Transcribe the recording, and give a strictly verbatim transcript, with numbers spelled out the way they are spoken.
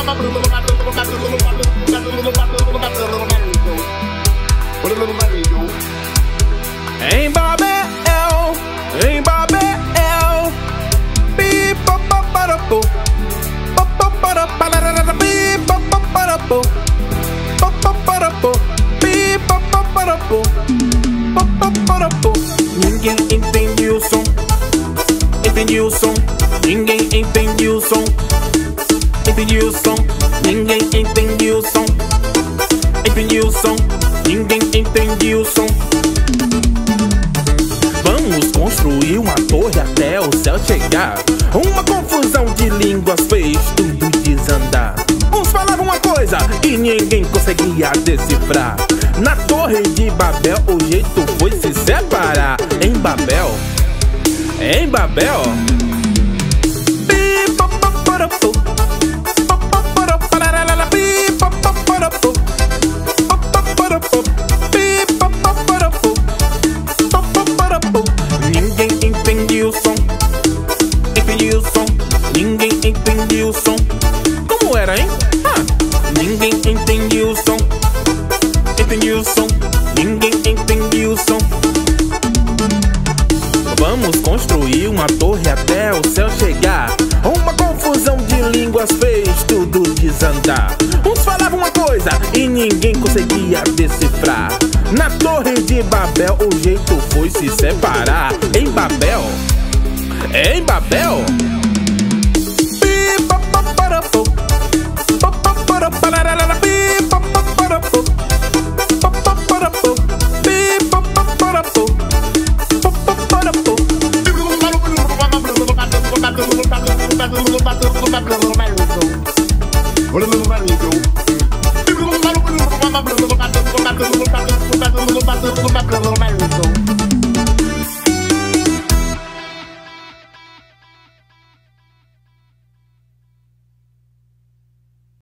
Em Babel, em Babel, pi-pa-pa-para-pô, pa-pa-para-pa-la-la-la-pi, pa-pa-para-pô, pa-pa-para-pô, pi-pa-pa-para-pô, pa-pa-para-pô. Ninguém entende o som, entende o som, ninguém entende o som, entende o som, ninguém entende o som, entende o som, ninguém entende o som. Vamos construir uma torre até o céu chegar. Uma confusão de línguas fez tudo desandar. Uns falavam uma coisa e ninguém conseguia decifrar. Na torre de Babel o jeito foi se separar. Em Babel, em Babel, pi-pa-pa-para-pô, pa-pa-para-pa-la-la-la-pi, pa-pa-para-pô, pa-pa-para-pô, pi-pa-pa-para-pô, pa-pa-para-pô. Ninguém entende o som, entende o som, ninguém entende o som. Como era, hein? Ah, ninguém entende o som, entende o som, ninguém entende o som. Vamos construir uma torre até o céu chegar. Uma confusão de línguas fez tudo desandar. Uns falavam uma coisa e ninguém conseguia decifrar. Na torre de Babel o jeito foi se separar. Em Babel, em Babel, pi-pa-pa-para-pô, pa-pa-para-pa-la-la-la-pi, pa-pa-para-pô, pa-pa-para-pô, pi-pa-pa-para-pô, pa-pa-para-pô. Bye.